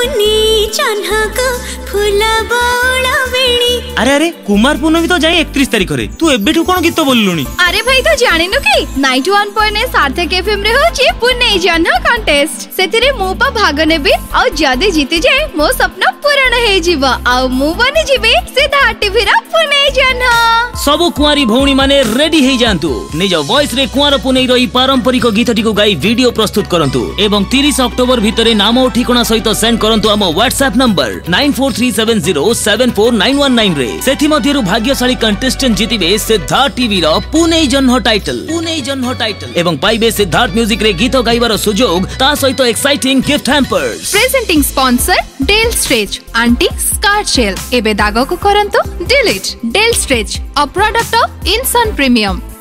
पुनी चन्हक फूला बौला बेणी। अरे अरे कुमार पूर्णमी तो जाए 31 तारिख रे तू एबेठू कोन गीत बोललुनी? अरे भाई तो जानिनु कि 91.9 सार्थक एफएम रे होची पुनी जन्ह कंटेस्ट सेतिरे मु पा भाग नेबी आ जदी जीति जाए मो सपना पूर्ण हे जीवा आ मु बनि जीबे सीधा टीवी रा पुनी जन्ह। सब कुआरी भौणी माने रेडी हे जानतु निज वॉइस रे कुआर पुनी रही पारंपरिक गीतटी को गाई वीडियो प्रस्तुत करंतु एवं 30 अक्टोबर भितरे नाम और ठिकाना सहित सेंड करंतु हम व्हाट्सएप नंबर 9437074919 रे। सेथि मध्यरु भाग्यशाली कंटेस्टेंट जीतिबे सिद्धार्थ टीवी रो पुनी जन्ह टाइटल एवं पाइबे सिद्धार्थ म्यूजिक रे गीत गाइबार सुजोग ता सहित exciting gift hampers. Presenting sponsor डेल स्ट्रेच आंटी स्कार्ट शेल एबे दाग को करंतु डिलीट डेल स्ट्रेच अ प्रोडक्ट ऑफ इनसन प्रीमियम।